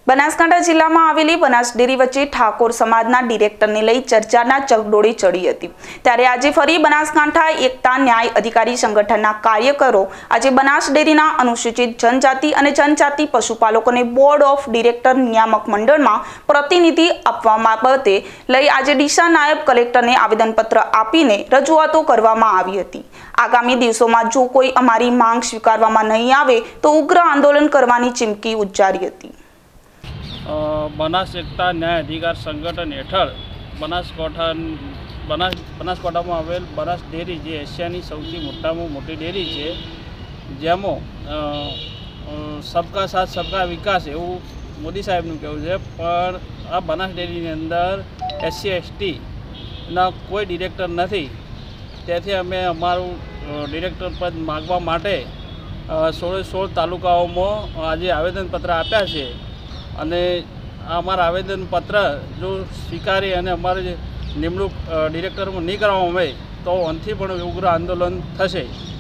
બનાસકાંઠા જિલ્લામાં આવેલી બનાસ ડેરી વચ્ચે ઠાકોર સમાજના ડિરેક્ટરને લઈ ચર્ચાના ચકડોળે ચડી હતી। ત્યારે આજે ફરી બનાસકાંઠા એકતા ન્યાય અધિકારી સંગઠનના કાર્યકરો આજે બનાસ ડેરીના અનુસૂચિત જનજાતિ અને જનજાતિ પશુપાલકોને બોર્ડ ઓફ ડિરેક્ટર નિયામક મંડળમાં પ્રતિનિધિ આપવા બાબતે લઈ આજે ડીસા નાયબ કલેક્ટરને આવેદનપત્ર આપીને રજૂઆતો કરવામાં આવી હતી। આગામી દિવસોમાં જો કોઈ અમારી માંગ સ્વીકારવામાં નહીં આવે તો ઉગ્ર આંદોલન કરવાની ચીમકી ઉચ્ચારી હતી। બનાસ એકતા ન્યાય અધિકાર સંગઠન હેઠળ બનાસકાંઠામાં આવેલ બનાસ ડેરી જે એશિયાની સૌથી મોટામાં મોટી ડેરી છે, જેમાં સબકા સાથ સબકા વિકાસ એવું મોદી સાહેબનું કહેવું છે, પણ આ બનાસ ડેરીની અંદર SC ST ના કોઈ ડિરેક્ટર નથી। તેથી અમે અમારું ડિરેક્ટર પદ માગવા માટે 16 તાલુકાઓમાં આજે આવેદનપત્ર આપ્યા છે અને અમારા આવેદનપત્ર જો સ્વીકારી અને અમારે નિમણૂક ડિરેક્ટરમાં નહીં કરવામાં આવે તો અંતથી પણ ઉગ્ર આંદોલન થશે।